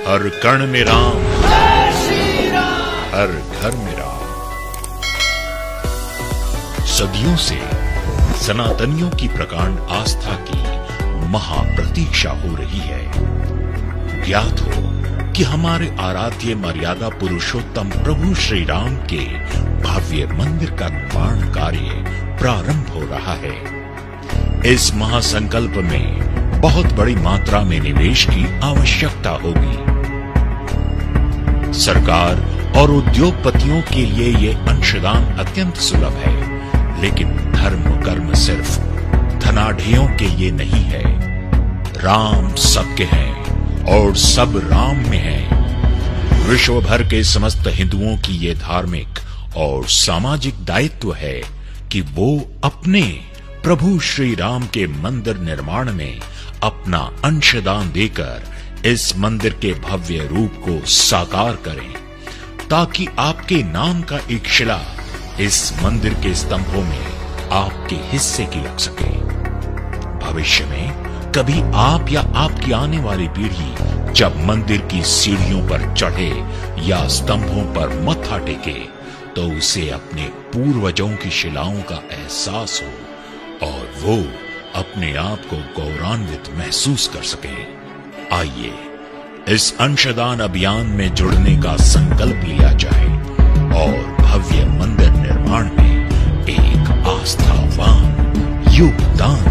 हर कण में राम, हर घर में राम। सदियों से सनातनियों की प्रकांड आस्था की महाप्रतीक्षा हो रही है। ज्ञात हो कि हमारे आराध्य मर्यादा पुरुषोत्तम प्रभु श्री राम के भव्य मंदिर का निर्माण कार्य प्रारंभ हो रहा है। इस महासंकल्प में बहुत बड़ी मात्रा में निवेश की आवश्यकता होगी। सरकार और उद्योगपतियों के लिए ये अंशदान अत्यंत सुलभ है, लेकिन धर्म कर्म सिर्फ धनाढ्यों के लिए नहीं है। राम सबके हैं और सब राम में हैं। विश्व भर के समस्त हिंदुओं की ये धार्मिक और सामाजिक दायित्व है कि वो अपने प्रभु श्री राम के मंदिर निर्माण में अपना अंशदान देकर इस मंदिर के भव्य रूप को साकार करें, ताकि आपके नाम का एक शिला इस मंदिर के स्तंभों में आपके हिस्से की लग सके। भविष्य में कभी आप या आपकी आने वाली पीढ़ी जब मंदिर की सीढ़ियों पर चढ़े या स्तंभों पर मत्था टेके, तो उसे अपने पूर्वजों की शिलाओं का एहसास हो और वो अपने आप को गौरवान्वित महसूस कर सके। आइए इस अंशदान अभियान में जुड़ने का संकल्प लिया जाए और भव्य मंदिर निर्माण में एक आस्थावान योगदान